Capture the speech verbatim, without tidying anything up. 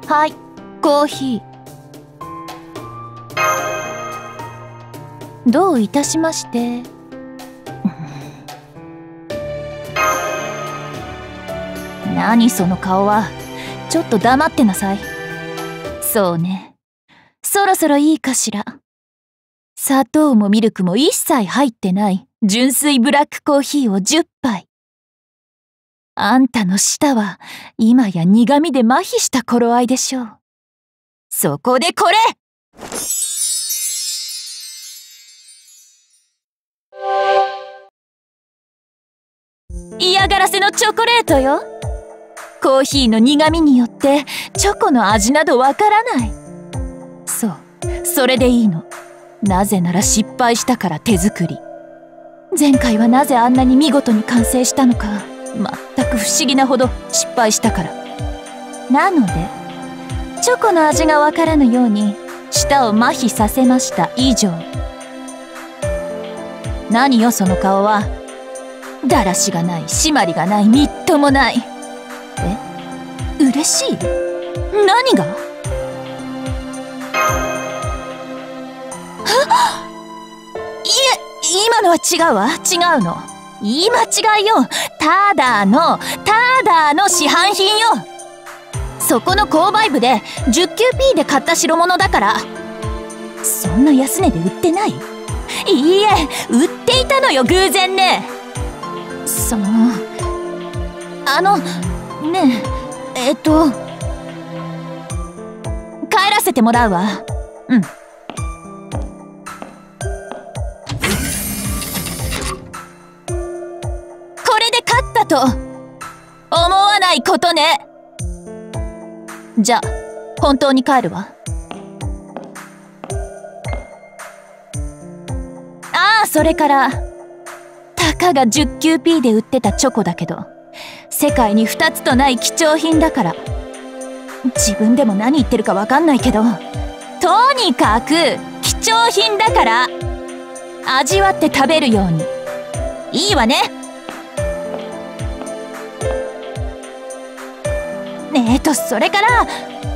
はい、コーヒー。どういたしまして。何その顔は。ちょっと黙ってなさい。そうね。そろそろいいかしら。砂糖もミルクも一切入ってない純粋ブラックコーヒーをじゅっぱい。あんたの舌は今や苦味で麻痺した頃合いでしょう。そこでこれ！嫌がらせのチョコレートよ。コーヒーの苦味によってチョコの味などわからない。そう、それでいいの。なぜなら失敗したから手作り。前回はなぜあんなに見事に完成したのか全く不思議なほど失敗したから。なのでチョコの味がわからぬように舌を麻痺させました以上。何よその顔は。だらしがない、締まりがない、みっともない。え、嬉しい？何が？いえ、今のは違うわ。違うの。言い間違いよ。ただのただの市販品よ。そこの購買部で じゅっきゅうピー で買った代物だから。そんな安値で売ってない？いいえ、売っていたのよ、偶然ね。そのあのねええっと帰らせてもらうわ。うん。これで勝ったと思わないことね。じゃあ本当に帰るわ。ああ、それからたかが じゅっきゅうピー で売ってたチョコだけど世界にふたつとない貴重品だから。自分でも何言ってるかわかんないけどとにかく貴重品だから味わって食べるように。いいわね。えーとそれから